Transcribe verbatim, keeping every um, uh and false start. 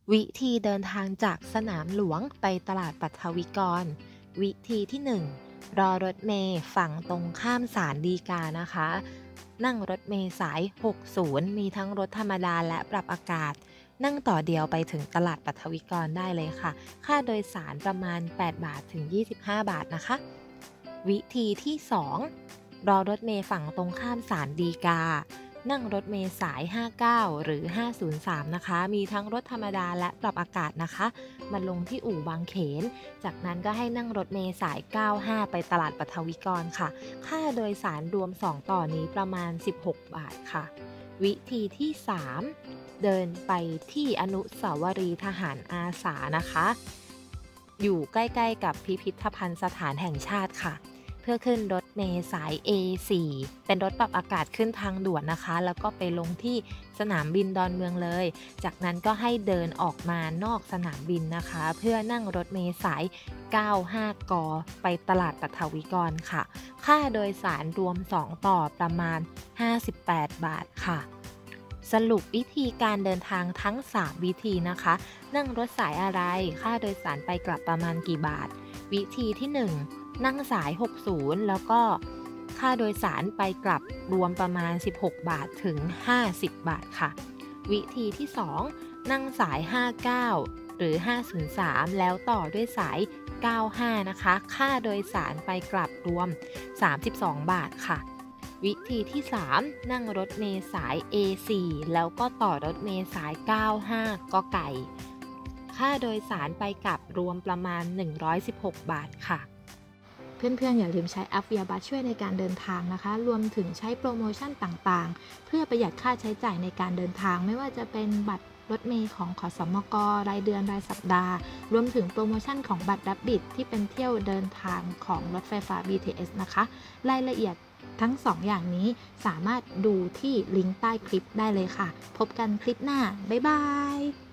วิธีเดินทางจากสนามหลวงไปตลาดปัทวิกรวิธีที่หนึ่งรอรถเมล์ฝั่งตรงข้ามศาลฎีกานะคะนั่งรถเมล์สายหกสิบมีทั้งรถธรรมดาและปรับอากาศนั่งต่อเดียวไปถึงตลาดปัทวิกรได้เลยค่ะค่าโดยสารประมาณแปดบาทถึงยี่สิบห้าบาทนะคะวิธีที่สองรอรถเมล์ฝั่งตรงข้ามศาลฎีกานั่งรถเมล์สายห้าสิบเก้าหรือห้าศูนย์สามนะคะมีทั้งรถธรรมดาและปรับอากาศนะคะมาลงที่อู่บางเขนจากนั้นก็ให้นั่งรถเมล์สายเก้าสิบห้าไปตลาดปัทวิกรค่ะค่าโดยสารรวมสองต่อนี้ประมาณสิบหกบาทค่ะวิธีที่สามเดินไปที่อนุสาวรีย์ทหารอาสานะคะอยู่ใกล้ๆกับพิพิธภัณฑ์สถานแห่งชาติค่ะเพื่อขึ้นรถเมล์สาย เอ สี่ เป็นรถปรับอากาศขึ้นทางด่วนนะคะแล้วก็ไปลงที่สนามบินดอนเมืองเลยจากนั้นก็ให้เดินออกมานอกสนามบินนะคะเพื่อนั่งรถเมล์สายเก้าสิบห้ากไปตลาดปัทวิกรค่ะค่าโดยสารรวมสองต่อประมาณห้าสิบแปดบาทค่ะสรุปวิธีการเดินทางทั้งสามวิธีนะคะนั่งรถสายอะไรค่าโดยสารไปกลับประมาณกี่บาทวิธีที่หนึ่งนั่งสายหกสิบแล้วก็ค่าโดยสารไปกลับรวมประมาณสิบหกบาทถึงห้าสิบบาทค่ะวิธีที่สองนั่งสายห้าสิบเก้าหรือห้าศูนย์สามแล้วต่อด้วยสายเก้าสิบห้านะคะค่าโดยสารไปกลับรวมสามสิบสองบาทค่ะวิธีที่สามนั่งรถเมล์สาย เอ สี่ แล้วก็ต่อรถเมล์สายเก้าสิบห้ากไก่ค่าโดยสารไปกลับรวมประมาณหนึ่งร้อยสิบหกบาทค่ะเพื่อนๆอย่าลืมใช้แอป วี ไอ บัส ช่วยในการเดินทางนะคะรวมถึงใช้โปรโมชั่นต่างๆเพื่อประหยัดค่าใช้จ่ายในการเดินทางไม่ว่าจะเป็นบัตรรถเมล์ของขสมกรายเดือนรายสัปดาห์รวมถึงโปรโมชั่นของบัตร Rapid ที่เป็นเที่ยวเดินทางของรถไฟฟ้า บี ที เอส นะคะรายละเอียดทั้งสองอย่างนี้สามารถดูที่ลิงก์ใต้คลิปได้เลยค่ะพบกันคลิปหน้าบ๊ายบาย